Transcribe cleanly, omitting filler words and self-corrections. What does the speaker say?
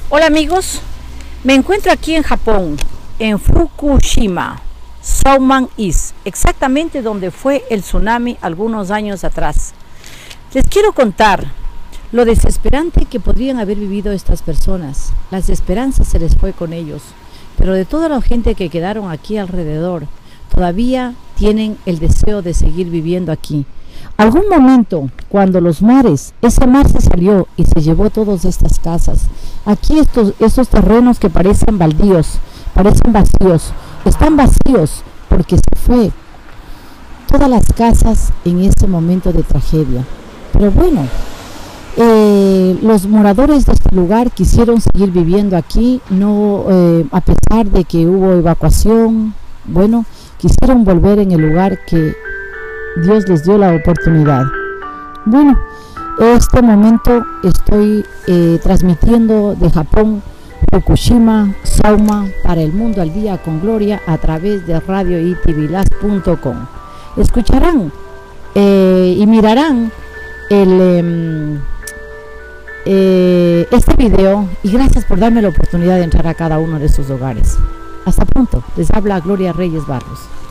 Hola amigos, me encuentro aquí en Japón, en Fukushima, Saumang-Is, exactamente donde fue el tsunami algunos años atrás. Les quiero contar lo desesperante que podrían haber vivido estas personas. Las esperanzas se les fue con ellos, pero de toda la gente que quedaron aquí alrededor, todavía tienen el deseo de seguir viviendo aquí. Algún momento, cuando ese mar se salió y se llevó todas estas casas. Aquí estos terrenos que parecen baldíos, parecen vacíos, están vacíos porque se fue todas las casas en ese momento de tragedia. Pero bueno, los moradores de este lugar quisieron seguir viviendo aquí, a pesar de que hubo evacuación. Bueno, quisieron volver en el lugar que Dios les dio la oportunidad. Bueno, este momento estoy transmitiendo de Japón, Fukushima, Sauma, para el mundo al día con Gloria a través de radioitvilas.com. Escucharán y mirarán este video, y gracias por darme la oportunidad de entrar a cada uno de sus hogares. Hasta pronto, les habla Gloria Reyes Barros.